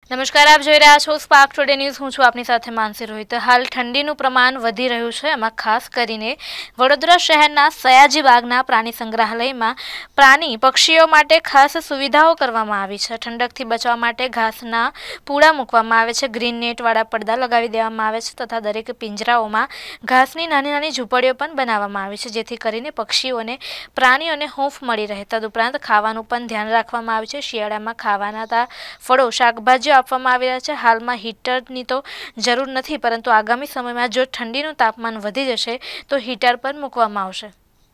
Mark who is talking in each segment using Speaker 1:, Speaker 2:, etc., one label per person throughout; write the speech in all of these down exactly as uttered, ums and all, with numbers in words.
Speaker 1: નમસ્કાર, આપ જોઈ રહ્યા છો સ્પાર્ક ટુડે ન્યૂઝ। હું છું આપની સાથે માનસી રોહિત। હાલ ઠંડીનું પ્રમાણ વધી રહ્યું છે, એમાં ખાસ કરીને વડોદરા શહેરના સયાજીબાગના પ્રાણી સંગ્રહાલયમાં પ્રાણી પક્ષીઓ માટે ખાસ સુવિધાઓ કરવામાં આવી છે। ઠંડકથી બચવા માટે ઘાસના પૂળા મૂકવામાં આવે છે, ગ્રીન નેટવાળા પડદા લગાવી દેવામાં આવે છે તથા દરેક પિંજરાઓમાં ઘાસની નાની નાની ઝૂંપડીઓ પણ બનાવવામાં આવી છે, જેથી કરીને પક્ષીઓને પ્રાણીઓને હૂંફ મળી રહે। તદુપરાંત ખાવાનું પણ ધ્યાન રાખવામાં આવ્યું છે। શિયાળામાં ખાવાના ફળો, શાકભાજીઓ આપવામાં આવી રહ્યા છે। હાલમાં હીટરની તો જરૂર નથી, પરંતુ આગામી સમયમાં જો ઠંડીનું તાપમાન વધી જશે તો હીટર પર મૂકવામાં આવશે।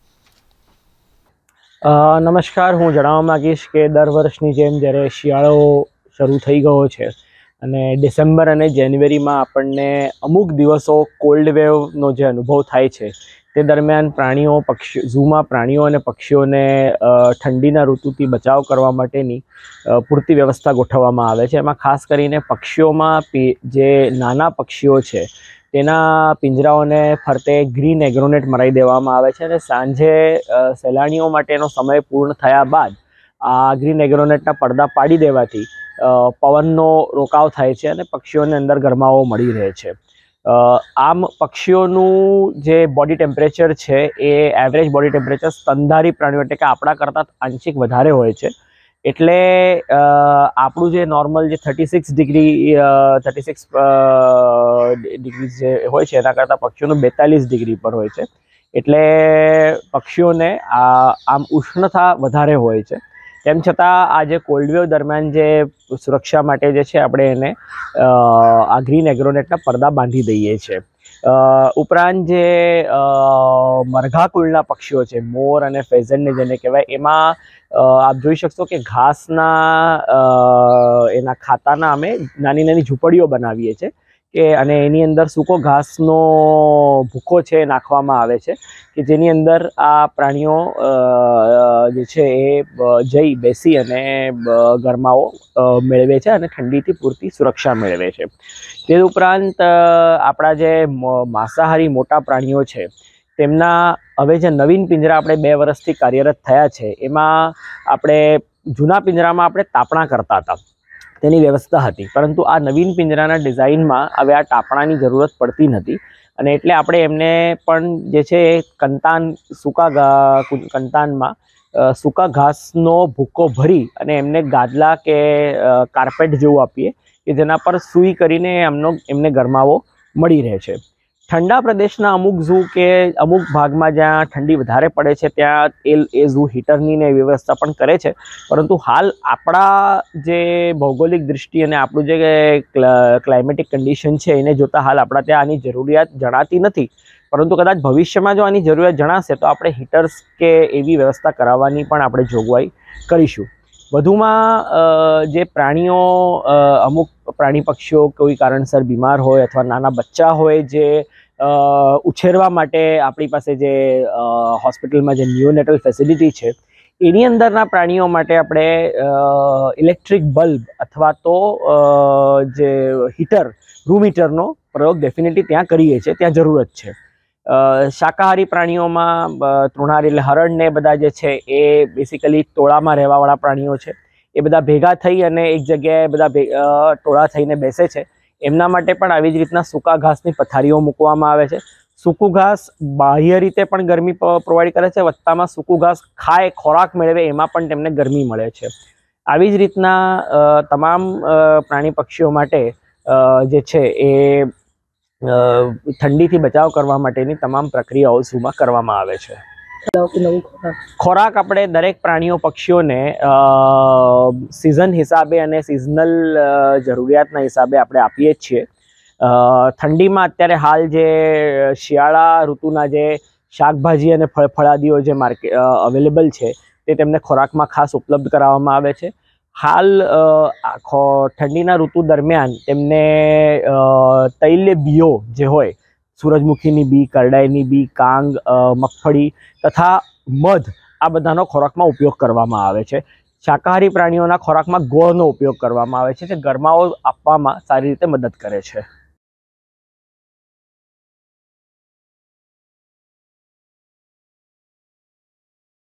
Speaker 2: નમસ્કાર, હું જણાવવા માંગીશ કે દર વર્ષની જેમ જ્યારે શિયાળો શરૂ થઈ ગયો છે અને ડિસેમ્બર અને જાન્યુઆરીમાં આપણને અમુક દિવસો કોલ્ડ વેવનો જે અનુભવ થાય છે તે દરમિયાન પ્રાણીઓ પક્ષી ઝૂમાં પ્રાણીઓ અને પક્ષીઓને ઠંડીના ઋતુથી બચાવ કરવા માટેની પૂરતી વ્યવસ્થા ગોઠવવામાં આવે છે। એમાં ખાસ કરીને પક્ષીઓમાં જે નાના પક્ષીઓ છે તેના પિંજરાઓને ફરતે ગ્રીન એગ્રોનેટ મરાવી દેવામાં આવે છે અને સાંજે સહેલાણીઓ માટેનો સમય પૂર્ણ થયા બાદ આ ગ્રીન એગ્રોનેટના પડદા પાડી દેવાથી પવનનો રોકાવ થાય છે અને પક્ષીઓને અંદર ગરમાવો મળી રહે છે। આમ પક્ષીઓનું જે બોડી ટેમ્પરેચર છે એ એવરેજ બોડી ટેમ્પરેચર સ્તનધારી પ્રાણીઓ એટલે કે આપણા કરતાં આંશિક વધારે હોય છે, એટલે આપણું જે નોર્મલ જે thirty six degree thirty six degree જે હોય છે એના કરતાં પક્ષીઓનું બેતાલીસ ડિગ્રી પર હોય છે, એટલે પક્ષીઓને આ આમ ઉષ્ણતા વધારે હોય છે। તેમ છતાં આ જે કોલ્ડ વેવ દરમિયાન જે સુરક્ષા માટે જે છે આપણે એને આ ગ્રીન એગ્રોનેટના પડદા બાંધી દઈએ છીએ। ઉપરાંત જે મરઘા કુળના પક્ષીઓ છે, મોર અને ફેઝન્ટને જેને કહેવાય, એમાં આપ જોઈ શકશો કે ઘાસના એના ખાતાના અમે નાની નાની ઝૂંપડીઓ બનાવીએ છીએ કે અને એની અંદર સૂકો ઘાસનો ભૂકો છે નાખવામાં આવે છે કે જેની અંદર આ પ્રાણીઓ જે છે એ જઈ બેસી અને ગરમાવો મેળવે છે અને ઠંડીથી પૂરતી સુરક્ષા મેળવે છે। તે ઉપરાંત આપણા જે માંસાહારી મોટા પ્રાણીઓ છે તેમના હવે જે નવીન પિંજરા આપણે બે વર્ષથી કાર્યરત થયા છે એમાં આપણે જૂના પિંજરામાં આપણે તાપણા કરતા હતા, તેની વ્યવસ્થા હતી, પરંતુ આ નવીન પિંજરાના ડિઝાઇનમાં હવે આ તાપણાની જરૂરત પડતી નથી અને એટલે આપણે એમને પણ જે છે એ કંતાન સૂકા કંતાનમાં સૂકા ઘાસનો ભૂકો ભરી અને એમને ગાદલા કે કાર્પેટ જેવું આપીએ કે જેના પર સૂઈ કરીને એમનો એમને ગરમાવો મળી રહે છે। ઠંડા પ્રદેશના અમુક ઝૂ કે અમુક ભાગમાં જ્યાં ઠંડી વધારે પડે છે ત્યાં એ એ ઝૂ હીટરની ને વ્યવસ્થા પણ કરે છે, પરંતુ હાલ આપણા જે ભૌગોલિક દૃષ્ટિ અને આપણું જે ક્લાઇમેટિક કન્ડિશન છે એને જોતાં હાલ આપણા ત્યાં આની જરૂરિયાત જણાતી નથી, પરંતુ કદાચ ભવિષ્યમાં જો આની જરૂરિયાત જણાશે તો આપણે હીટર્સ કે એવી વ્યવસ્થા કરાવવાની પણ આપણે જોગવાઈ કરીશું। વધુમાં જે પ્રાણીઓ અમુક પ્રાણી પક્ષીઓ કોઈ કારણસર બીમાર હોય અથવા નાના બચ્ચા હોય જે ઉછેરવા માટે આપણી પાસે જે હોસ્પિટલમાં જે નિયોનેટલ ફેસિલિટી છે એની અંદરના પ્રાણીઓ માટે આપણે ઇલેક્ટ્રિક બલ્બ અથવા તો જે હીટર રૂમ હીટરનો પ્રયોગ ડેફિનેટલી ત્યાં કરીએ છીએ, ત્યાં જરૂરત છે। શાકાહારી પ્રાણીઓમાં તૃણાહારી એટલે હરણ ને બધા જે છે એ બેસિકલી ટોળામાં રહેવાવાળા પ્રાણીઓ છે, એ બધા ભેગા થઈ અને એક જગ્યાએ બધા ટોળા થઈને બેસે છે, એમના માટે પણ આવી જ રીતના સૂકા ઘાસની પથારીઓ મૂકવામાં આવે છે। સૂકું ઘાસ બાહ્ય રીતે પણ ગરમી પ્રોવાઈડ કરે છે, વત્તામાં સૂકું ઘાસ ખાય ખોરાક મેળવે એમાં પણ તેમને ગરમી મળે છે। આવી જ રીતના તમામ પ્રાણી પક્ષીઓ માટે જે છે એ ઠંડીથી બચાવ કરવા માટેની તમામ પ્રક્રિયાઓ ઝૂમાં કરવામાં આવે છે। ખોરાક આપણે દરેક પ્રાણીઓ પક્ષીઓને સિઝન હિસાબે અને સિઝનલ જરૂરિયાતના હિસાબે આપણે આપીએ જ છીએ। ઠંડીમાં અત્યારે હાલ જે શિયાળા ઋતુના જે શાકભાજી અને ફળફળાદીઓ જે માર્કેટ અવેલેબલ છે તે તેમને ખોરાકમાં ખાસ ઉપલબ્ધ કરાવવામાં આવે છે। હાલ ઠંડીના ઋતુ દરમિયાન તેમને તૈલ્ય બીઓ જે હોય, સૂરજમુખીની બી, કરડાઈની બી, કાંગ, મગફળી તથા મધ, આ બધાનો ખોરાકમાં ઉપયોગ કરવામાં આવે છે। શાકાહારી પ્રાણીઓના ખોરાકમાં ગોળનો ઉપયોગ કરવામાં આવે છે જે ગરમાવો આપવામાં સારી રીતે મદદ કરે છે।